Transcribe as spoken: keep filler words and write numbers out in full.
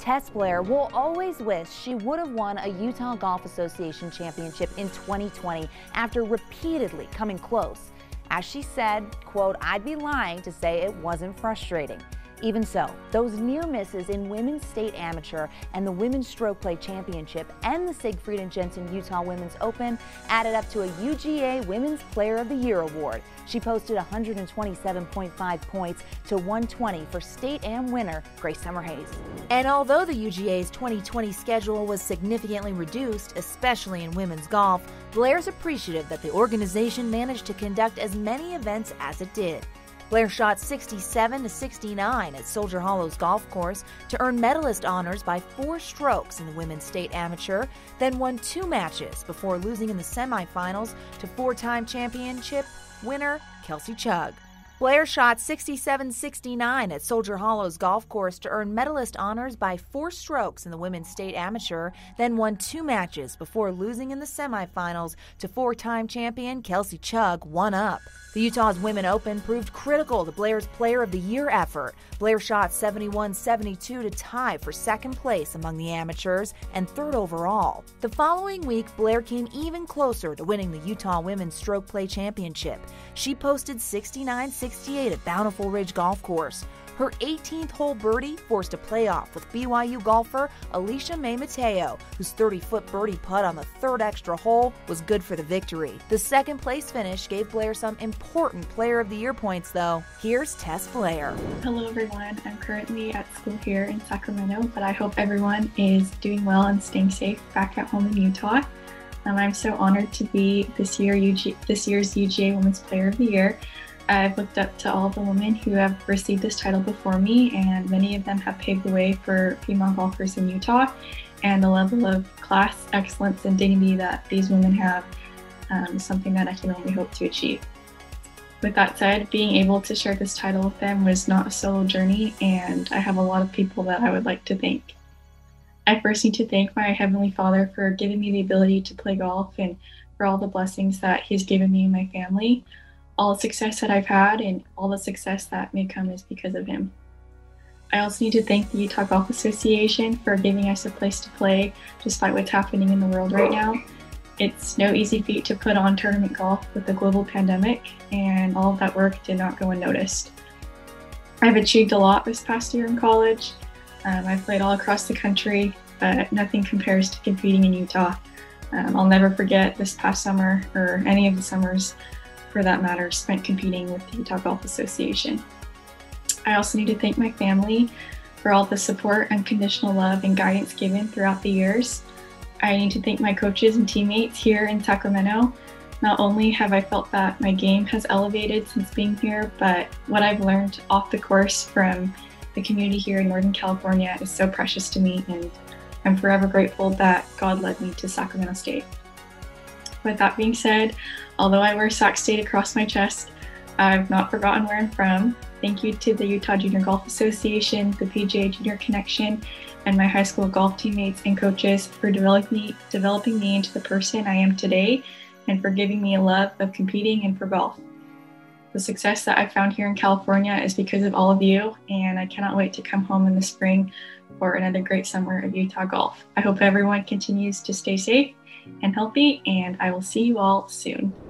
Tess Blair will always wish she would have won a Utah Golf Association championship in twenty twenty after repeatedly coming close. As she said, quote, "I'd be lying to say it wasn't frustrating." Even so, those near misses in Women's State Amateur and the Women's Stroke Play Championship and the Siegfried and Jensen Utah Women's Open added up to a U G A Women's Player of the Year award. She posted one hundred twenty-seven point five points to one twenty for State Am winner Grace Summerhays. And although the U G A's twenty twenty schedule was significantly reduced, especially in women's golf, Blair's appreciative that the organization managed to conduct as many events as it did. Blair shot sixty-seven to sixty-nine at Soldier Hollow's golf course to earn medalist honors by four strokes in the Women's State Amateur, then won two matches before losing in the semifinals to four-time championship winner Kelsey Chugg. Blair shot sixty-seven sixty-nine at Soldier Hollow's golf course to earn medalist honors by four strokes in the Women's State Amateur, then won two matches before losing in the semifinals to four-time champion Kelsey Chugg, one up. The Utah's Women Open proved critical to Blair's Player of the Year effort. Blair shot seventy-one seventy-two to tie for second place among the amateurs and third overall. The following week, Blair came even closer to winning the Utah Women's Stroke Play Championship. She posted sixty-nine sixty-eight at Bountiful Ridge Golf Course. Her eighteenth hole birdie forced a playoff with B Y U golfer Alicia May Mateo, whose thirty-foot birdie putt on the third extra hole was good for the victory. The second place finish gave Blair some important Player of the Year points, though. Here's Tess Blair. Hello everyone, I'm currently at school here in Sacramento, but I hope everyone is doing well and staying safe back at home in Utah. Um, I'm so honored to be this year U G, this year's U G A Women's Player of the Year. I've looked up to all the women who have received this title before me, and many of them have paved the way for female golfers in Utah, and the level of class, excellence, and dignity that these women have um, is something that I can only hope to achieve. With that said, being able to share this title with them was not a solo journey, and I have a lot of people that I would like to thank. I first need to thank my Heavenly Father for giving me the ability to play golf and for all the blessings that He's given me and my family. All the success that I've had and all the success that may come is because of Him. I also need to thank the Utah Golf Association for giving us a place to play despite what's happening in the world right now. It's no easy feat to put on tournament golf with the global pandemic, and all of that work did not go unnoticed. I've achieved a lot this past year in college. Um, I've played all across the country, but nothing compares to competing in Utah. Um, I'll never forget this past summer, or any of the summers for that matter, spent competing with the Utah Golf Association. I also need to thank my family for all the support, unconditional love, and guidance given throughout the years. I need to thank my coaches and teammates here in Sacramento. Not only have I felt that my game has elevated since being here, but what I've learned off the course from the community here in Northern California is so precious to me, and I'm forever grateful that God led me to Sacramento State. With that being said, although I wear Sac State across my chest, I've not forgotten where I'm from. Thank you to the Utah Junior Golf Association, the P G A Junior Connection, and my high school golf teammates and coaches for developing me, developing me into the person I am today, and for giving me a love of competing and for golf. The success that I've found here in California is because of all of you, and I cannot wait to come home in the spring for another great summer of Utah golf. I hope everyone continues to stay safe and healthy, and I will see you all soon.